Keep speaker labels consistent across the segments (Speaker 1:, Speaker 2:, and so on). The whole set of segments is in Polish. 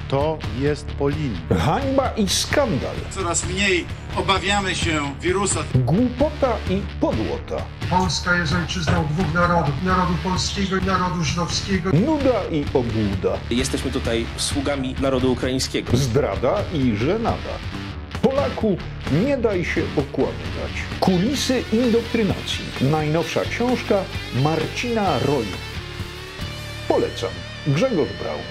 Speaker 1: To jest po linii.
Speaker 2: Hańba i skandal.
Speaker 3: Coraz mniej obawiamy się wirusa.
Speaker 2: Głupota i podłota.
Speaker 4: Polska jest ojczyzną dwóch narodów. Narodu polskiego i narodu żydowskiego.
Speaker 2: Nuda i obłuda.
Speaker 5: Jesteśmy tutaj sługami narodu ukraińskiego.
Speaker 2: Zdrada i żenada. Polaku, nie daj się okłamywać. Kulisy indoktrynacji. Najnowsza książka Marcina Roju. Polecam. Grzegorz Braun.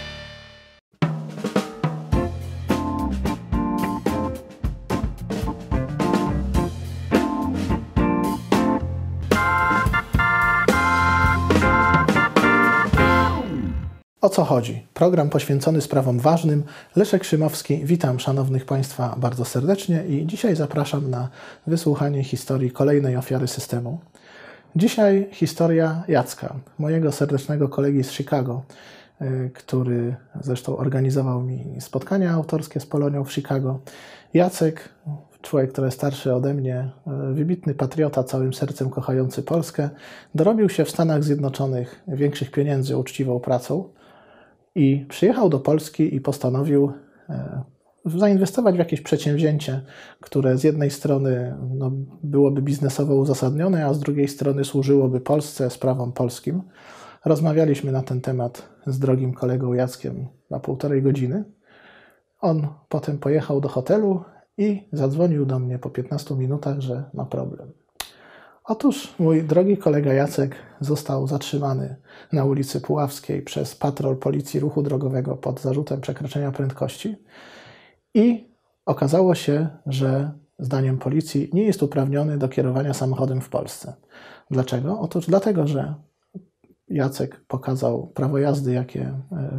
Speaker 6: O co chodzi? Program poświęcony sprawom ważnym. Leszek Szymowski. Witam szanownych Państwa bardzo serdecznie i dzisiaj zapraszam na wysłuchanie historii kolejnej ofiary systemu. Dzisiaj historia Jacka, mojego serdecznego kolegi z Chicago, który zresztą organizował mi spotkania autorskie z Polonią w Chicago. Jacek, człowiek trochę starszy ode mnie, wybitny patriota, całym sercem kochający Polskę, dorobił się w Stanach Zjednoczonych większych pieniędzy uczciwą pracą i przyjechał do Polski i postanowił zainwestować w jakieś przedsięwzięcie, które z jednej strony byłoby biznesowo uzasadnione, a z drugiej strony służyłoby Polsce, sprawom polskim. Rozmawialiśmy na ten temat z drogim kolegą Jackiem na 1,5 godziny. On potem pojechał do hotelu i zadzwonił do mnie po 15 minutach, że ma problem. Otóż mój drogi kolega Jacek został zatrzymany na ulicy Puławskiej przez patrol Policji Ruchu Drogowego pod zarzutem przekroczenia prędkości i okazało się, że zdaniem policji nie jest uprawniony do kierowania samochodem w Polsce. Dlaczego? Otóż dlatego, że Jacek pokazał prawo jazdy, jakie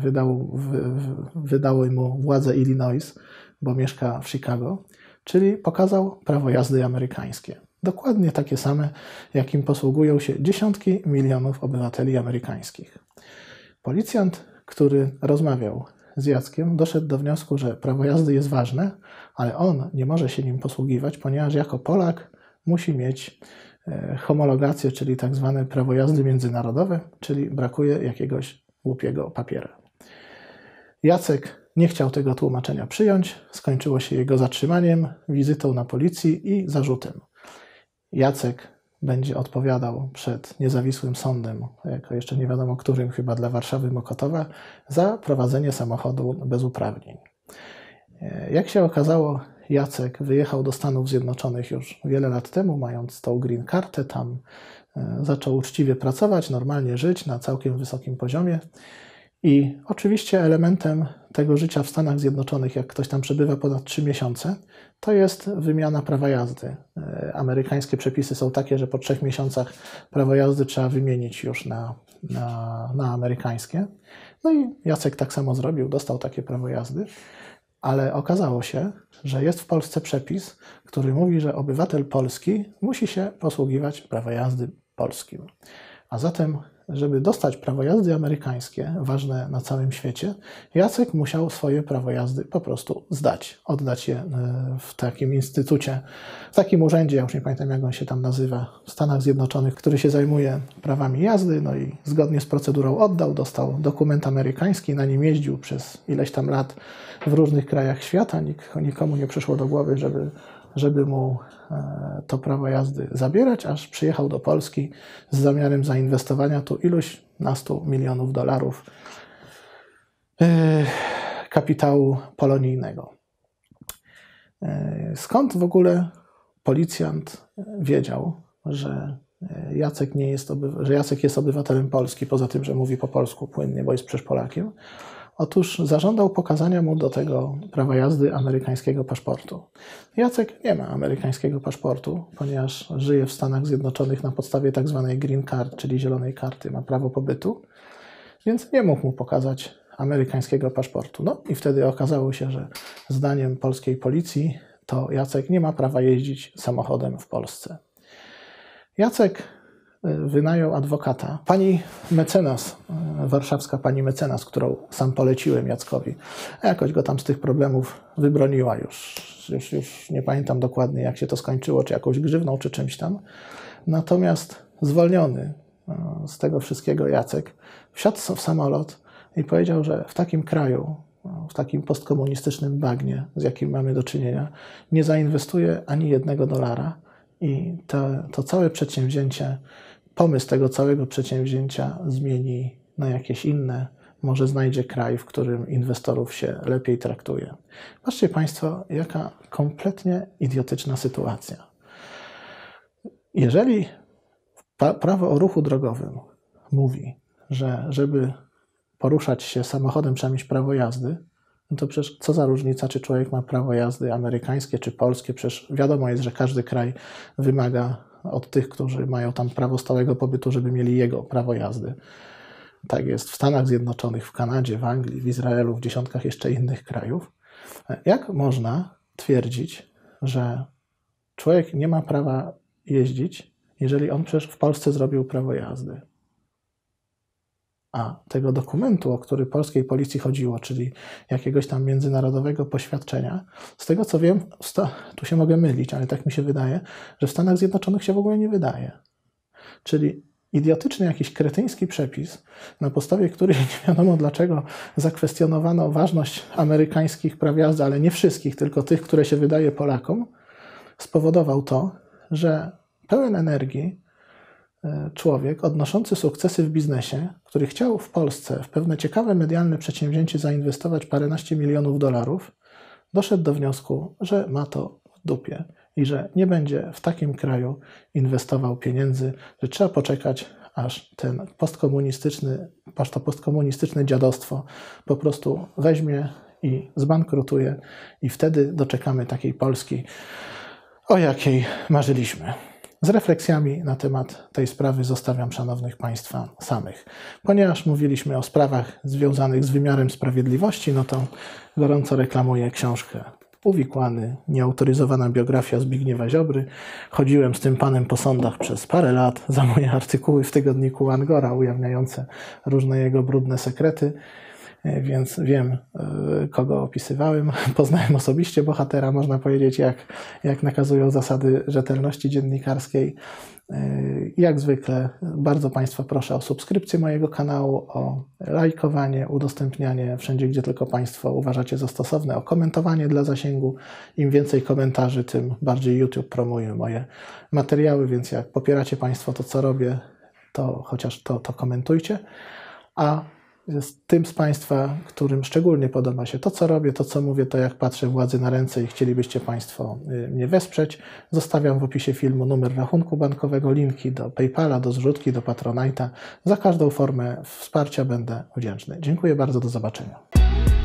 Speaker 6: wydały mu władze Illinois, bo mieszka w Chicago, czyli pokazał prawo jazdy amerykańskie. Dokładnie takie same, jakim posługują się dziesiątki milionów obywateli amerykańskich. Policjant, który rozmawiał z Jackiem, doszedł do wniosku, że prawo jazdy jest ważne, ale on nie może się nim posługiwać, ponieważ jako Polak musi mieć homologację, czyli tak zwane prawo jazdy międzynarodowe, czyli brakuje jakiegoś głupiego papiera. Jacek nie chciał tego tłumaczenia przyjąć, skończyło się jego zatrzymaniem, wizytą na policji i zarzutem. Jacek będzie odpowiadał przed niezawisłym sądem, jako jeszcze nie wiadomo którym, chyba dla Warszawy Mokotowa, za prowadzenie samochodu bez uprawnień. Jak się okazało, Jacek wyjechał do Stanów Zjednoczonych już wiele lat temu, mając tą green kartę, tam zaczął uczciwie pracować, normalnie żyć na całkiem wysokim poziomie. I oczywiście elementem tego życia w Stanach Zjednoczonych, jak ktoś tam przebywa ponad 3 miesiące, to jest wymiana prawa jazdy. Amerykańskie przepisy są takie, że po 3 miesiącach prawo jazdy trzeba wymienić już na amerykańskie. No i Jacek tak samo zrobił, dostał takie prawo jazdy, ale okazało się, że jest w Polsce przepis, który mówi, że obywatel polski musi się posługiwać prawa jazdy polskim. A zatem, żeby dostać prawo jazdy amerykańskie, ważne na całym świecie, Jacek musiał swoje prawo jazdy po prostu zdać, oddać je w takim instytucie, w takim urzędzie, ja już nie pamiętam jak on się tam nazywa, w Stanach Zjednoczonych, który się zajmuje prawami jazdy, no i zgodnie z procedurą oddał, dostał dokument amerykański, na nim jeździł przez ileś tam lat w różnych krajach świata, nikomu nie przyszło do głowy, żeby mu to prawo jazdy zabierać, aż przyjechał do Polski z zamiarem zainwestowania tu iluś nastu milionów dolarów kapitału polonijnego. Skąd w ogóle policjant wiedział, że Jacek jest obywatelem Polski, poza tym, że mówi po polsku płynnie, bo jest przecież Polakiem? Otóż zażądał pokazania mu do tego prawa jazdy amerykańskiego paszportu. Jacek nie ma amerykańskiego paszportu, ponieważ żyje w Stanach Zjednoczonych na podstawie tak zwanej green card, czyli zielonej karty, ma prawo pobytu, więc nie mógł mu pokazać amerykańskiego paszportu. No i wtedy okazało się, że zdaniem polskiej policji to Jacek nie ma prawa jeździć samochodem w Polsce. Jacek wynajął adwokata. Pani mecenas, warszawska pani mecenas, którą sam poleciłem Jackowi, jakoś go tam z tych problemów wybroniła już nie pamiętam dokładnie jak się to skończyło, czy jakąś grzywną, czy czymś tam. Natomiast zwolniony z tego wszystkiego Jacek wsiadł w samolot i powiedział, że w takim kraju, w takim postkomunistycznym bagnie, z jakim mamy do czynienia, nie zainwestuje ani $1 i to całe przedsięwzięcie, pomysł tego całego przedsięwzięcia zmieni na jakieś inne, może znajdzie kraj, w którym inwestorów się lepiej traktuje. Patrzcie Państwo, jaka kompletnie idiotyczna sytuacja. Jeżeli prawo o ruchu drogowym mówi, że żeby poruszać się samochodem trzeba mieć prawo jazdy, no to przecież co za różnica, czy człowiek ma prawo jazdy amerykańskie czy polskie, przecież wiadomo jest, że każdy kraj wymaga od tych, którzy mają tam prawo stałego pobytu, żeby mieli jego prawo jazdy. Tak jest w Stanach Zjednoczonych, w Kanadzie, w Anglii, w Izraelu, w dziesiątkach jeszcze innych krajów. Jak można twierdzić, że człowiek nie ma prawa jeździć, jeżeli on przecież w Polsce zrobił prawo jazdy? A tego dokumentu, o który polskiej policji chodziło, czyli jakiegoś tam międzynarodowego poświadczenia, z tego co wiem, tu się mogę mylić, ale tak mi się wydaje, że w Stanach Zjednoczonych się w ogóle nie wydaje. Czyli idiotyczny jakiś kretyński przepis, na podstawie których nie wiadomo dlaczego zakwestionowano ważność amerykańskich praw jazdy, ale nie wszystkich, tylko tych, które się wydaje Polakom, spowodował to, że pełen energii człowiek odnoszący sukcesy w biznesie, który chciał w Polsce w pewne ciekawe medialne przedsięwzięcie zainwestować paręnaście milionów dolarów, doszedł do wniosku, że ma to w dupie i że nie będzie w takim kraju inwestował pieniędzy, że trzeba poczekać, aż to postkomunistyczne dziadostwo po prostu weźmie i zbankrutuje i wtedy doczekamy takiej Polski, o jakiej marzyliśmy. Z refleksjami na temat tej sprawy zostawiam szanownych Państwa samych. Ponieważ mówiliśmy o sprawach związanych z wymiarem sprawiedliwości, no to gorąco reklamuję książkę Uwikłany, nieautoryzowana biografia Zbigniewa Ziobry. Chodziłem z tym panem po sądach przez parę lat za moje artykuły w tygodniku Angora ujawniające różne jego brudne sekrety, więc wiem, kogo opisywałem. Poznałem osobiście bohatera, można powiedzieć, jak nakazują zasady rzetelności dziennikarskiej. Jak zwykle bardzo Państwa proszę o subskrypcję mojego kanału, o lajkowanie, udostępnianie wszędzie, gdzie tylko Państwo uważacie za stosowne, o komentowanie dla zasięgu. Im więcej komentarzy, tym bardziej YouTube promuje moje materiały, więc jak popieracie Państwo to, co robię, to chociaż to komentujcie. A tym z Państwa, którym szczególnie podoba się to, co robię, to, co mówię, to jak patrzę władzy na ręce i chcielibyście Państwo mnie wesprzeć, zostawiam w opisie filmu numer rachunku bankowego, linki do PayPala, do zrzutki, do Patronite'a. Za każdą formę wsparcia będę wdzięczny. Dziękuję bardzo, do zobaczenia.